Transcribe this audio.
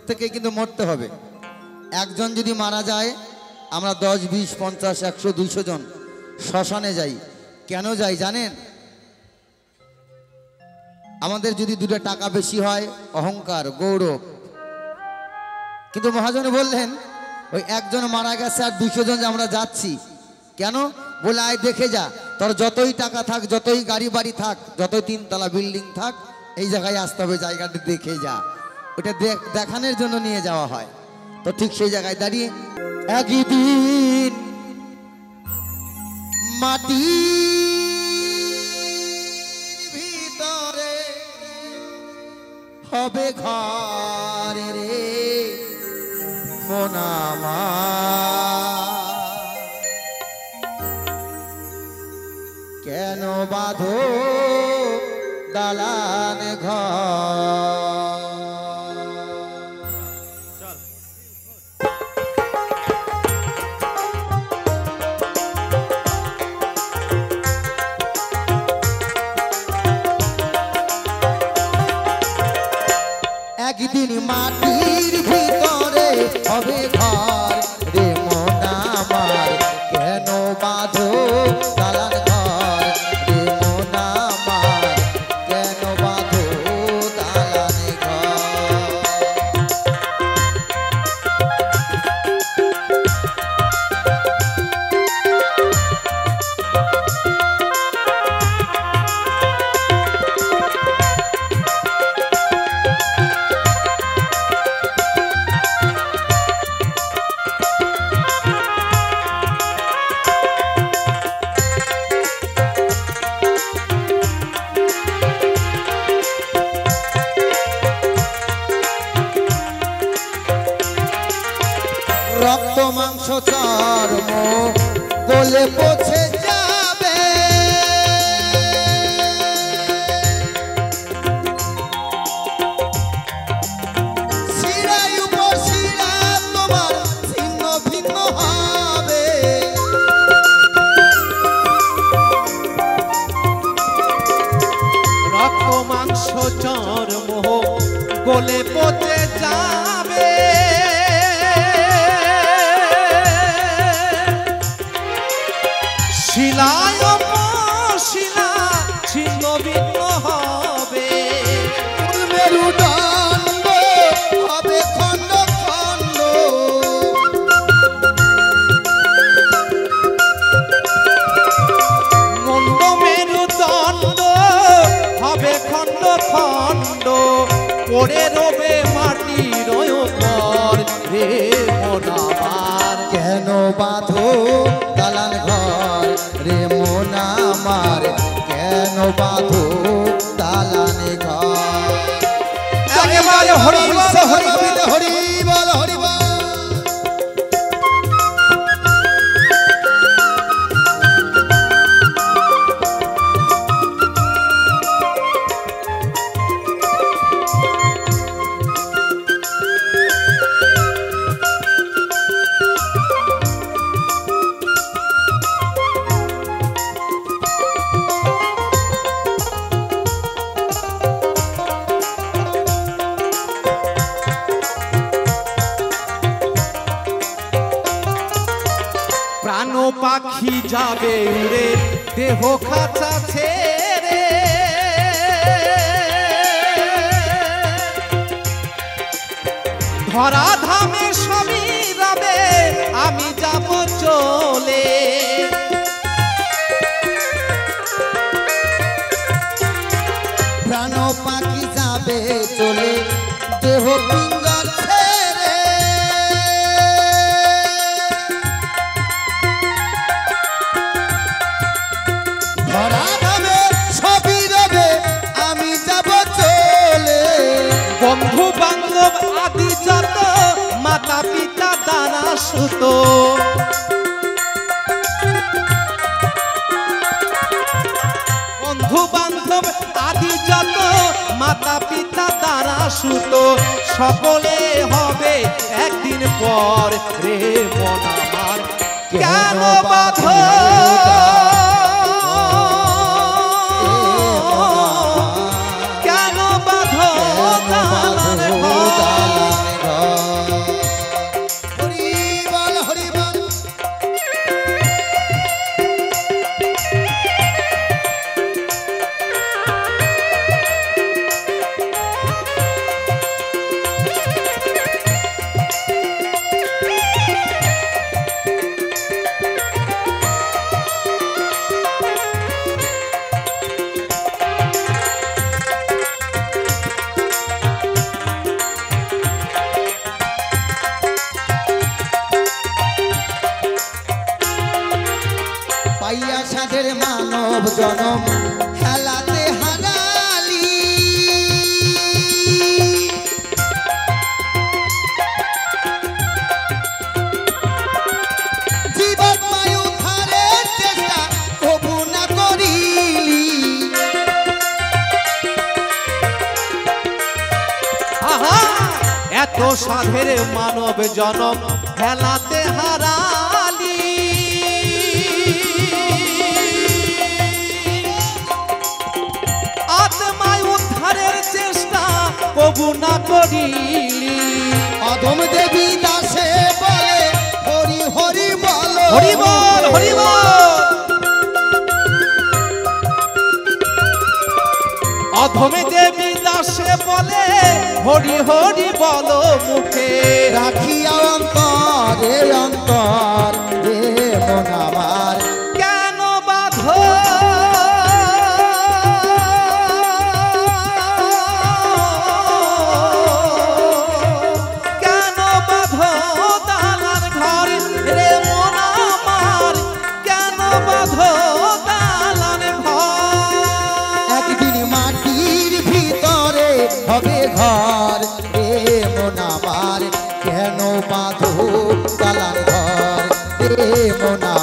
প্রত্যেকে কিন্তু মরতে হবে। একজন যদি মারা যায় আমরা 10, 20, 50, 100, 200 জন শ্মশানে যাই। কেন যাই জানেন? আমাদের যদি দুটো টাকা বেশি হয়, অহংকার, গৌরব। কিন্তু মহাজন বললেন ওই একজন মারা গেছে আর 200 জন যে আমরা যাচ্ছি কেন? বলে আয় দেখে যা, তোর যতই টাকা থাক, যতই গাড়ি বাড়ি থাক, যতই 3 তলা বিল্ডিং থাক, এই জায়গায় আসতে হবে, জায়গাটা দেখে যা। ওটা দেখানোর জন্য নিয়ে যাওয়া হয়। তো ঠিক সেই জায়গায় দাঁড়িয়ে একদিন মাটি ভিতরে হবে ঘর রে মন আমার, কেন বাঁধো দালান ঘর। একদিন মাটির ভিতরে হবে ঘর রে মন আমার, কেন বাঁধো দালান ঘর রে মন আমার, কেন বাঁধো দালান ঘর। রক্ত মাংস চর্ম গলে পচে যাবে, শিরায় উপর শিরা তোমার ছিন্ন ভিন্ন হবে। রক্ত মাংস চর্ম গলে পচে যাবে, শিলায় শিলা ছিন্ন ভিন্ন হবে, মেরুদণ্ড হবে খণ্ড খণ্ড, মন্দ মেরুদণ্ড হবে খণ্ড খণ্ড, পড়ে রবে মাটির উপর রে মন আমার, কেন বাঁধো দালান ঘর রে মন আমার, কেন বাঁধো দালান ঘর। একেবারে হরি বল হরি বল হরি বল হরি বল। প্রাণ পাখি যাবে উড়ে দেহ খাঁচা ছেড়ে, ধরা ধামে সবই রবে আমি যাব চলে, প্রাণ পাখি যাবে চলে দেহ পিঙ্গল ছেড়ে, ধরা ধামে সবই রবে আমি যাব চলে। বন্ধু বান্ধব আদি যত মাতা পিতা দ্বারা সুত, বন্ধু বান্ধব আদি যত মাতা পিতা দ্বারা সুত, সকলে হবে একদিন পর রে মন আমার, কেন বাঁধো কেন বাঁধো দালান ঘর। মানব জনম হেলাতে হারালি। জীবাত্মায় উদ্ধারের চেষ্টা কবু না করিলি। আহা এত সাধের মানব জনম হেলাতে হারালি। আত্মায় উদ্ধারের চেষ্টা কবু না করিলি। অধম দেবী দাসে বলে হরি হরি বলো। হরি বল হরি বল। অধমে দেবী দাসে বলে হরি হরি বলো মুখে। রাখিয়া অন্তরে অন্তর রে মন আমার কেন বাঁধো কেন বাঁধো দালান ঘর রে মন আমার। কেন বাঁধো দালান ঘর। একদিন মাটির ভিতরে হবে ঘর রে মন আমার। কেন বাঁধো দালান ঘর রে মন